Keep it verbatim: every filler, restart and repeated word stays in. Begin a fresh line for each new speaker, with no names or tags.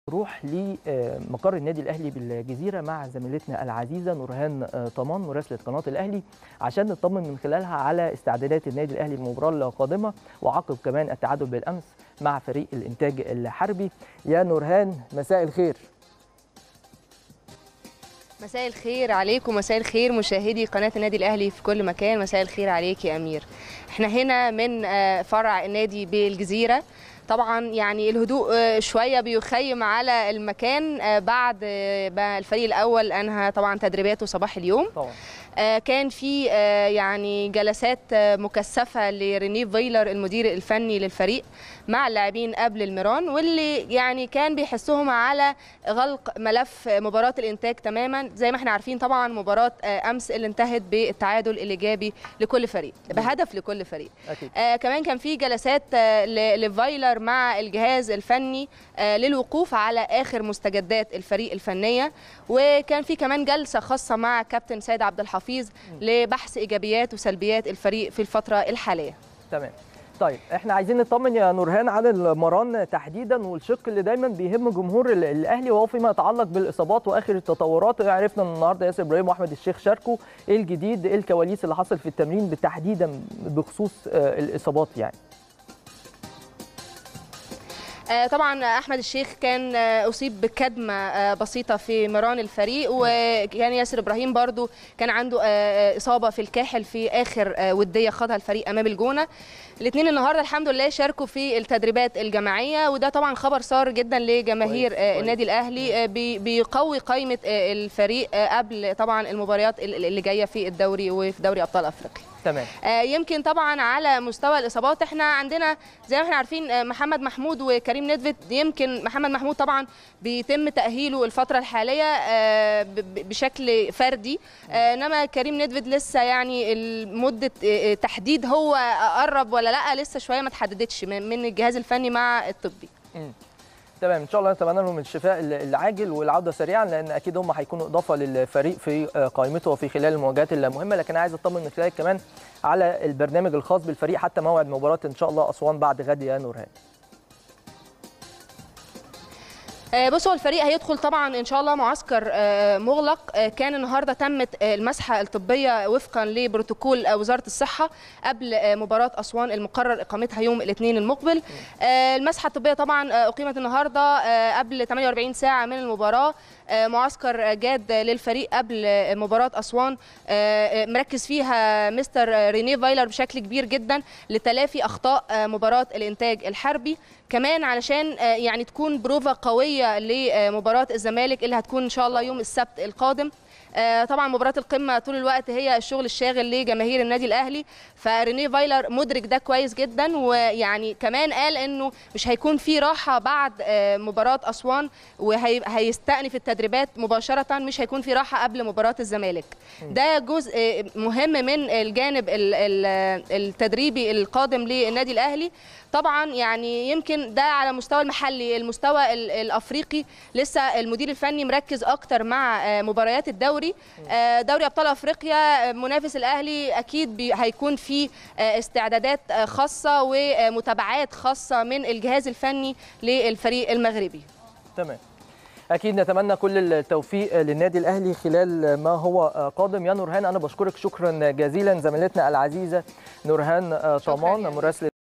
نروح لمقر النادي الاهلي بالجزيره مع زميلتنا العزيزه نورهان طمان مراسله قناه الاهلي عشان نطمن من خلالها على استعدادات النادي الاهلي للمباراه القادمه وعقب كمان التعادل بالامس مع فريق الانتاج الحربي. يا نورهان مساء الخير.
مساء الخير عليكم، مساء الخير مشاهدي قناه النادي الاهلي في كل مكان، مساء الخير عليك يا امير. احنا هنا من فرع النادي بالجزيره. طبعا يعني الهدوء شويه بيخيم على المكان بعد ما الفريق الاول انهى طبعا تدريباته صباح اليوم. طبعا. كان في يعني جلسات مكثفه لرينيه فايلر المدير الفني للفريق مع اللاعبين قبل الميران، واللي يعني كان بيحسهم على غلق ملف مباراه الانتاج تماما. زي ما احنا عارفين طبعا مباراه امس اللي انتهت بالتعادل الايجابي لكل فريق بهدف لكل فريق. أكيد. آه كمان كان في جلسات لفايلر مع الجهاز الفني آه للوقوف على اخر مستجدات الفريق الفنيه، وكان في كمان جلسه خاصه مع كابتن سيد عبد الحفيظ لبحث ايجابيات وسلبيات الفريق في الفتره الحاليه.
تمام. طيب احنا عايزين نطمن يا نورهان على المران تحديدا والشق اللي دايما بيهم جمهور الاهلي وهو فيما يتعلق بالاصابات واخر التطورات. عرفنا ان النهارده ياسر ابراهيم واحمد الشيخ شاركوا، ايه الجديد، ايه الكواليس اللي حصل في التمرين بالتحديدا بخصوص الاصابات يعني؟
طبعا احمد الشيخ كان اصيب بكدمه بسيطه في مران الفريق، وكان ياسر ابراهيم برضو كان عنده اصابه في الكاحل في اخر وديه خاضها الفريق امام الجونه. الاثنين النهارده الحمد لله شاركوا في التدريبات الجماعيه، وده طبعا خبر سار جدا لجماهير النادي الاهلي، بيقوي قائمه الفريق قبل طبعا المباريات اللي جايه في الدوري وفي دوري ابطال افريقيا.
تمام.
آه يمكن طبعا على مستوى الاصابات احنا عندنا زي ما احنا عارفين آه محمد محمود وكريم نيدفيد. يمكن محمد محمود طبعا بيتم تاهيله الفتره الحاليه آه بشكل فردي، آه انما كريم نيدفيد لسه يعني مده آه تحديد هو قرب ولا لا لسه شويه ما تحددتش من الجهاز الفني مع الطبي. م.
تمام، ان شاء الله نتمنى لهم الشفاء العاجل والعوده سريعا، لان اكيد هم هيكونوا اضافه للفريق في قائمته وفي خلال المواجهات المهمه. لكن عايز اطمن من خلالك كمان على البرنامج الخاص بالفريق حتى موعد مباراه ان شاء الله اسوان بعد غد يا نورهان.
بصوا الفريق هيدخل طبعا ان شاء الله معسكر مغلق. كان النهارده تمت المسحه الطبيه وفقا لبروتوكول وزاره الصحه قبل مباراه اسوان المقرر اقامتها يوم الاثنين المقبل. المسحه الطبيه طبعا اقيمت النهارده قبل ثمانية وأربعين ساعه من المباراه. معسكر جاد للفريق قبل مباراه اسوان مركز فيها مستر رينيه فايلر بشكل كبير جدا لتلافي اخطاء مباراه الانتاج الحربي، كمان علشان يعني تكون بروفا قويه لمباراه الزمالك اللي هتكون ان شاء الله يوم السبت القادم. طبعا مباراه القمه طول الوقت هي الشغل الشاغل لجماهير النادي الاهلي، فرينيه فايلر مدرك ده كويس جدا، ويعني كمان قال انه مش هيكون في راحه بعد مباراه اسوان وهيستأنف التدريبات مباشره، مش هيكون في راحه قبل مباراه الزمالك. ده جزء مهم من الجانب التدريبي القادم للنادي الاهلي. طبعا يعني يمكن ده على مستوى المحلي، المستوى الافريقي لسه المدير الفني مركز اكتر مع مباريات الدوري. دوري ابطال افريقيا منافس الاهلي اكيد هيكون في استعدادات خاصه ومتابعات خاصه من الجهاز الفني للفريق المغربي.
تمام، اكيد نتمنى كل التوفيق للنادي الاهلي خلال ما هو قادم. يا نورهان انا بشكرك شكرا جزيلا، زميلتنا العزيزه نورهان طمان مراسله